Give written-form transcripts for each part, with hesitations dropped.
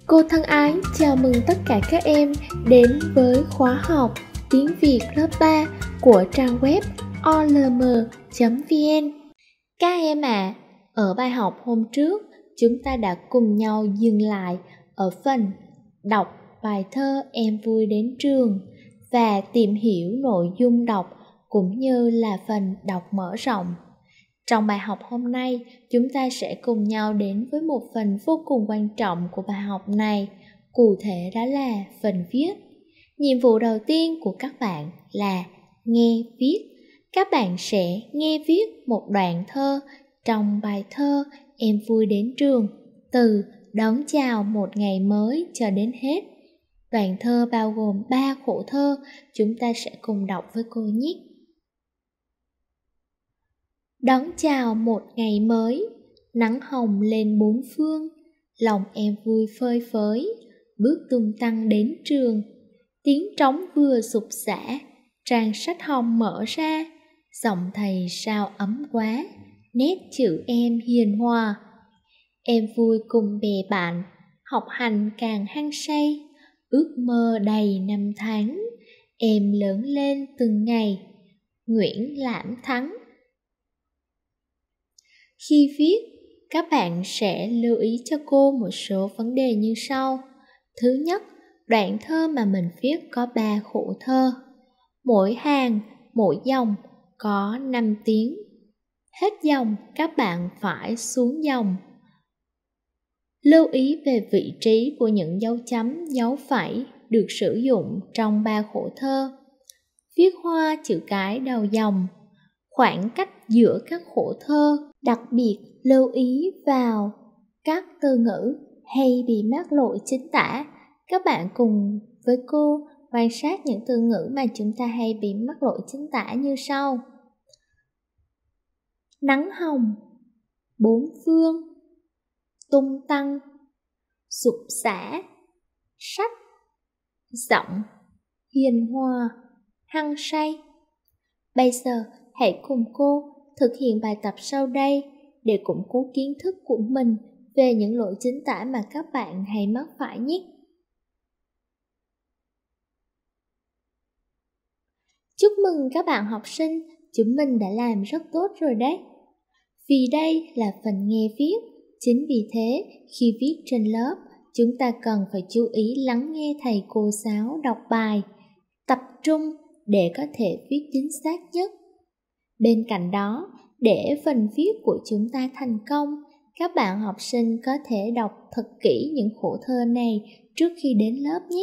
Cô thân ái chào mừng tất cả các em đến với khóa học tiếng Việt lớp 3 của trang web olm.vn. Các em ở bài học hôm trước chúng ta đã cùng nhau dừng lại ở phần đọc bài thơ Em vui đến trường và tìm hiểu nội dung đọc cũng như là phần đọc mở rộng. Trong bài học hôm nay, chúng ta sẽ cùng nhau đến với một phần vô cùng quan trọng của bài học này, cụ thể đó là phần viết. Nhiệm vụ đầu tiên của các bạn là nghe viết. Các bạn sẽ nghe viết một đoạn thơ trong bài thơ Em vui đến trường, từ đón chào một ngày mới cho đến hết. Đoạn thơ bao gồm 3 khổ thơ, chúng ta sẽ cùng đọc với cô nhé. Đón chào một ngày mới, nắng hồng lên bốn phương, lòng em vui phơi phới, bước tung tăng đến trường. Tiếng trống vừa sục sã, trang sách hồng mở ra, giọng thầy sao ấm quá, nét chữ em hiền hòa. Em vui cùng bè bạn, học hành càng hăng say, ước mơ đầy năm tháng, em lớn lên từng ngày. Nguyễn Lãm Thắng. Khi viết, các bạn sẽ lưu ý cho cô một số vấn đề như sau. Thứ nhất, đoạn thơ mà mình viết có 3 khổ thơ. Mỗi hàng, mỗi dòng có 5 tiếng. Hết dòng, các bạn phải xuống dòng. Lưu ý về vị trí của những dấu chấm, dấu phẩy được sử dụng trong 3 khổ thơ. Viết hoa chữ cái đầu dòng. Khoảng cách giữa các khổ thơ, đặc biệt lưu ý vào các từ ngữ hay bị mắc lỗi chính tả. Các bạn cùng với cô quan sát những từ ngữ mà chúng ta hay bị mắc lỗi chính tả như sau. Nắng hồng, bốn phương, tung tăng, sục sã, sách, giọng, hiền hòa, hăng say. Bây giờ hãy cùng cô thực hiện bài tập sau đây để củng cố kiến thức của mình về những lỗi chính tả mà các bạn hay mắc phải nhé. Chúc mừng các bạn học sinh, chúng mình đã làm rất tốt rồi đấy. Vì đây là phần nghe viết, chính vì thế khi viết trên lớp, chúng ta cần phải chú ý lắng nghe thầy cô giáo đọc bài, tập trung để có thể viết chính xác nhất. Bên cạnh đó, để phần viết của chúng ta thành công, các bạn học sinh có thể đọc thật kỹ những khổ thơ này trước khi đến lớp nhé.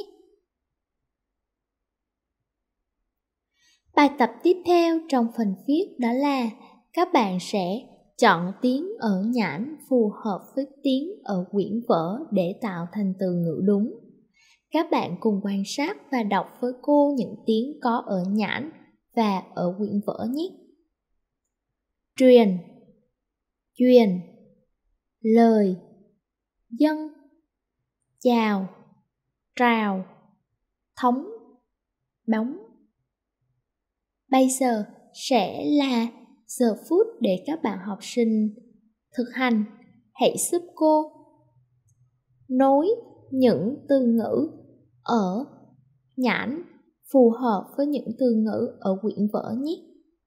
Bài tập tiếp theo trong phần viết đó là các bạn sẽ chọn tiếng ở nhãn phù hợp với tiếng ở quyển vở để tạo thành từ ngữ đúng. Các bạn cùng quan sát và đọc với cô những tiếng có ở nhãn và ở quyển vở nhé. Truyền, truyền, lời, dân, chào, trào, thống, bóng. Bây giờ sẽ là giờ phút để các bạn học sinh thực hành. Hãy giúp cô nối những từ ngữ ở nhãn phù hợp với những từ ngữ ở quyển vở nhé.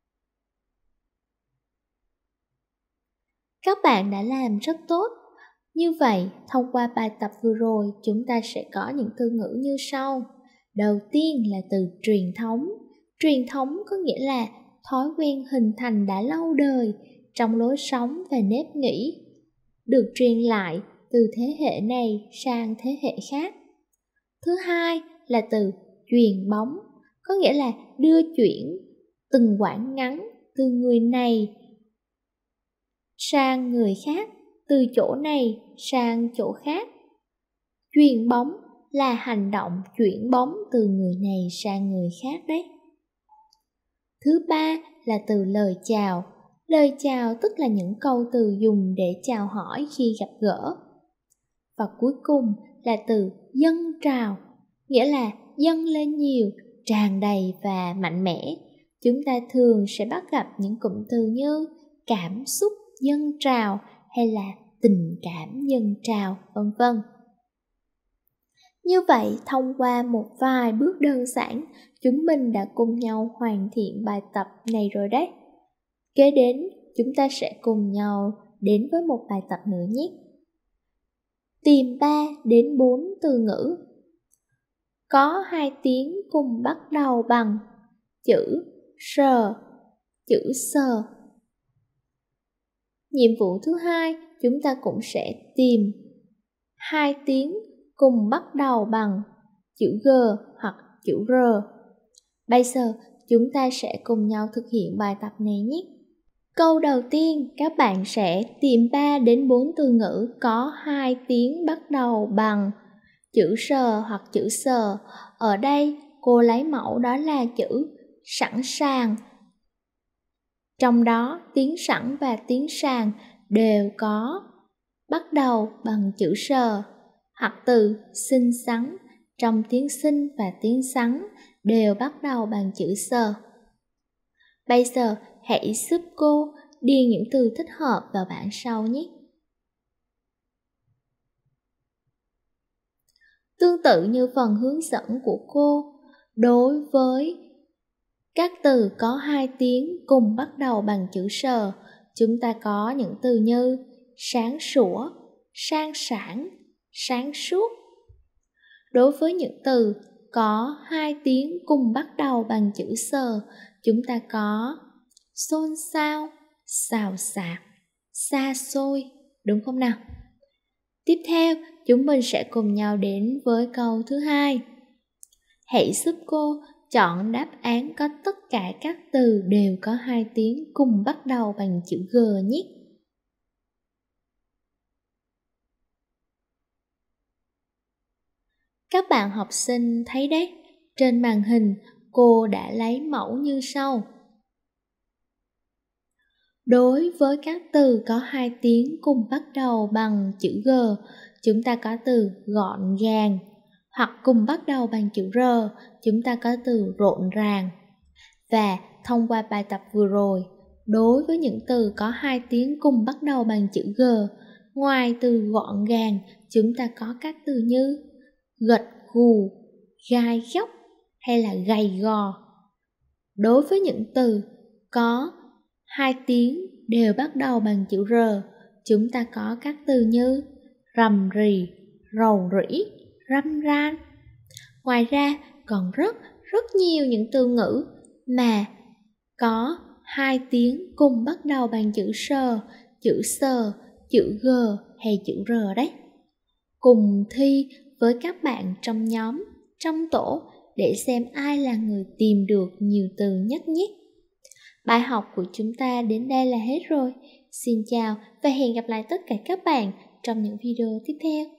Các bạn đã làm rất tốt. Như vậy, thông qua bài tập vừa rồi, chúng ta sẽ có những từ ngữ như sau. Đầu tiên là từ truyền thống. Truyền thống có nghĩa là thói quen hình thành đã lâu đời trong lối sống và nếp nghĩ, được truyền lại từ thế hệ này sang thế hệ khác. Thứ hai là từ truyền bóng, có nghĩa là đưa chuyển từng quãng ngắn từ người này sang người khác, từ chỗ này sang chỗ khác. Truyền bóng là hành động chuyển bóng từ người này sang người khác đấy. Thứ ba là từ lời chào. Lời chào tức là những câu từ dùng để chào hỏi khi gặp gỡ. Và cuối cùng là từ dâng trào, nghĩa là dâng lên nhiều, tràn đầy và mạnh mẽ. Chúng ta thường sẽ bắt gặp những cụm từ như cảm xúc dâng trào hay là tình cảm dâng trào, vân vân. Như vậy, thông qua một vài bước đơn giản, chúng mình đã cùng nhau hoàn thiện bài tập này rồi đấy. Kế đến, chúng ta sẽ cùng nhau đến với một bài tập nữa nhé. Tìm 3 đến 4 từ ngữ có 2 tiếng cùng bắt đầu bằng chữ sờ, chữ sờ. Nhiệm vụ thứ hai, chúng ta cũng sẽ tìm 2 tiếng cùng bắt đầu bằng chữ G hoặc chữ R. Bây giờ, chúng ta sẽ cùng nhau thực hiện bài tập này nhé. Câu đầu tiên, các bạn sẽ tìm 3 đến 4 từ ngữ có 2 tiếng bắt đầu bằng chữ sờ hoặc chữ sờ. Ở đây, cô lấy mẫu đó là chữ sẵn sàng. Trong đó, tiếng sẵn và tiếng sàng đều có bắt đầu bằng chữ sờ, hoặc từ xinh xắn trong tiếng xinh và tiếng xắn đều bắt đầu bằng chữ sờ. Bây giờ, hãy giúp cô điền những từ thích hợp vào bảng sau nhé. Tương tự như phần hướng dẫn của cô, đối với các từ có 2 tiếng cùng bắt đầu bằng chữ sờ, chúng ta có những từ như sáng sủa, sang sảng, sáng suốt. Đối với những từ có 2 tiếng cùng bắt đầu bằng chữ sờ, chúng ta có xôn xao, xào xạc, xa xôi, đúng không nào? Tiếp theo, chúng mình sẽ cùng nhau đến với câu thứ hai. Hãy giúp cô chọn đáp án có tất cả các từ đều có 2 tiếng cùng bắt đầu bằng chữ G nhé. Các bạn học sinh thấy đấy, trên màn hình cô đã lấy mẫu như sau. Đối với các từ có 2 tiếng cùng bắt đầu bằng chữ G, chúng ta có từ gọn gàng, hoặc cùng bắt đầu bằng chữ R, chúng ta có từ rộn ràng. Và thông qua bài tập vừa rồi, đối với những từ có 2 tiếng cùng bắt đầu bằng chữ G, ngoài từ gọn gàng, chúng ta có các từ như gật gù, gai góc hay là gầy gò. Đối với những từ có 2 tiếng đều bắt đầu bằng chữ R, chúng ta có các từ như rầm rì, rầu rĩ, râm ran. Ngoài ra còn rất nhiều những từ ngữ mà có 2 tiếng cùng bắt đầu bằng chữ sờ, chữ G hay chữ R đấy. Cùng thi với các bạn trong nhóm, trong tổ để xem ai là người tìm được nhiều từ nhất nhé. Bài học của chúng ta đến đây là hết rồi. Xin chào và hẹn gặp lại tất cả các bạn trong những video tiếp theo.